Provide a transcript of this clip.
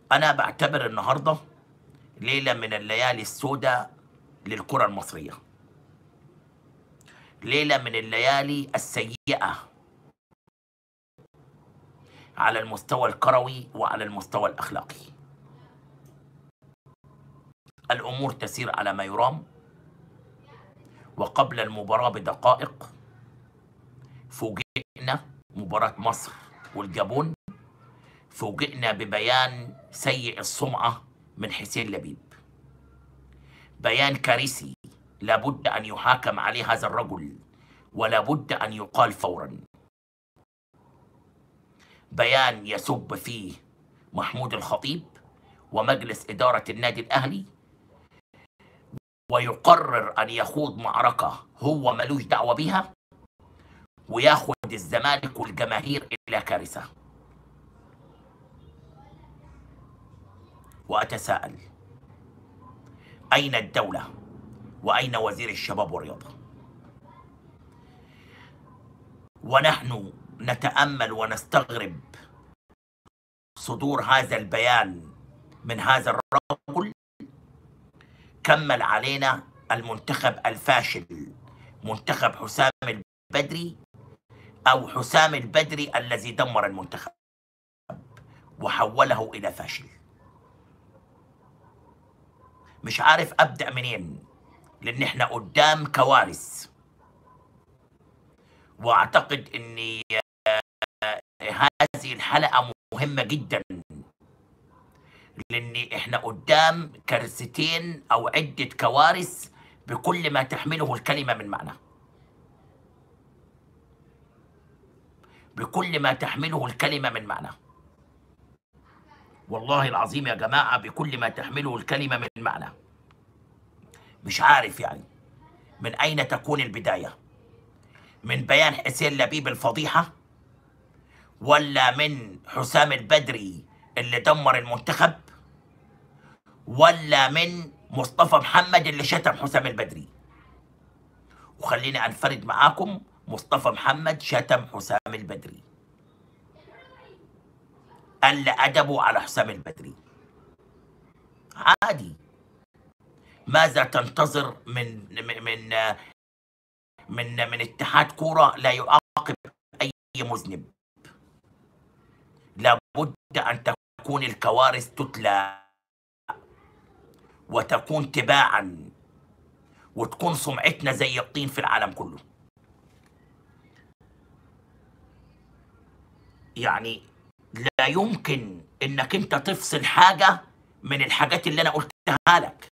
أنا بعتبر النهاردة ليلة من الليالي السوداء للكرة المصرية، ليلة من الليالي السيئة على المستوى الكروي وعلى المستوى الأخلاقي. الأمور تسير على ما يرام، وقبل المباراة بدقائق فوجئنا مباراة مصر والجابون، فوجئنا ببيان سيء السمعة من حسين لبيب، بيان كارثي لابد أن يحاكم عليه هذا الرجل ولابد أن يقال فورا. بيان يسب فيه محمود الخطيب ومجلس إدارة النادي الأهلي، ويقرر أن يخوض معركة هو ملوش دعوة بها وياخد الزمالك والجماهير إلى كارثة. وأتساءل، أين الدولة وأين وزير الشباب والرياضة؟ ونحن نتأمل ونستغرب صدور هذا البيان من هذا الرجل. كمل علينا المنتخب الفاشل، منتخب حسام البدري، أو حسام البدري الذي دمر المنتخب وحوله إلى فاشل. مش عارف أبدأ منين، لأن احنا قدام كوارث. وأعتقد أن هذه الحلقة مهمة جدا، لأن احنا قدام كارثتين أو عدة كوارث بكل ما تحمله الكلمة من معنى، بكل ما تحمله الكلمة من معنى. والله العظيم يا جماعة بكل ما تحمله الكلمة من معنى. مش عارف يعني من أين تكون البداية، من بيان حسين لبيب الفضيحة، ولا من حسام البدري اللي دمر المنتخب، ولا من مصطفى محمد اللي شتم حسام البدري. وخليني أنفرد معاكم، مصطفى محمد شتم حسام البدري، قل أدبه على حسام البدري. عادي، ماذا تنتظر من اتحاد كورة لا يعاقب أي مذنب؟ لابد أن تكون الكوارث تتلى وتكون تباعا وتكون سمعتنا زي الطين في العالم كله. يعني لا يمكن انك انت تفصل حاجة من الحاجات اللي انا قلتها لك.